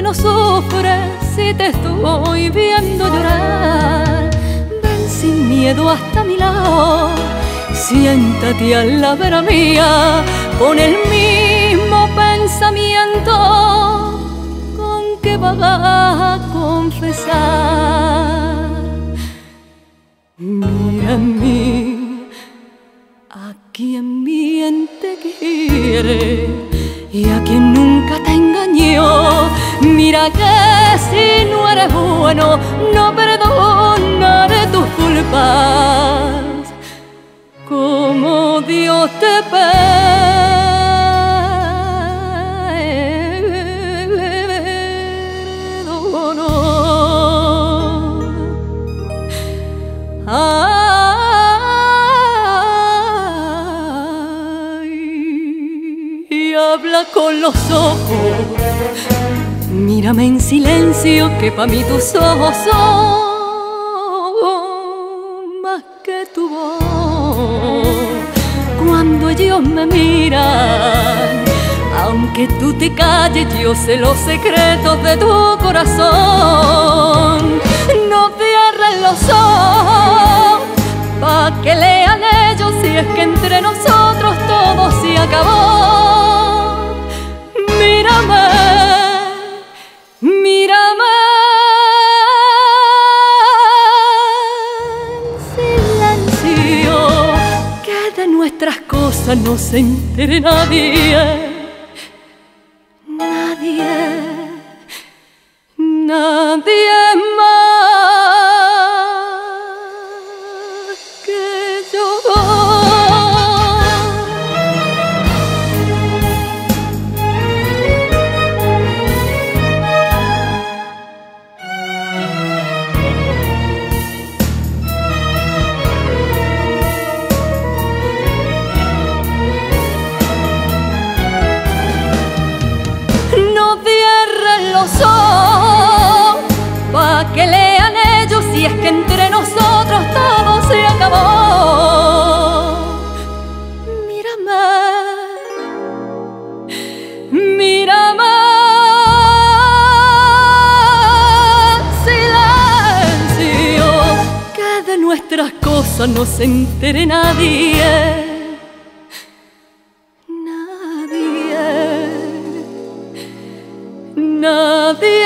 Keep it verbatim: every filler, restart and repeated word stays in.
no sufres si te estoy viendo llorar. Ven sin miedo hasta mi lado, siéntate a la vera mía, con el mismo pensamiento con que vas a confesar. Mira en mí, a quien bien te quiere y a quien nunca te engañó. Mira que si no eres bueno, no perdonaré tus culpas como Dios te perdonó. Ay, y habla con los ojos, mírame en silencio, que pa' mí tus ojos son más que tu voz. Cuando ellos me miran, aunque tú te calles, yo sé los secretos de tu corazón. No cierres los ojos pa' que lean ellos, si es que entre nosotros todo se acabó. Mírame, mírame en silencio, que de nuestras cosas no se entere nadie. Nadie, nadie más que yo. Pa' que lean ellos, si es que entre nosotros todo se acabó. Mírame, mírame, silencio, que de nuestras cosas no se entere nadie. Nadie, nadie.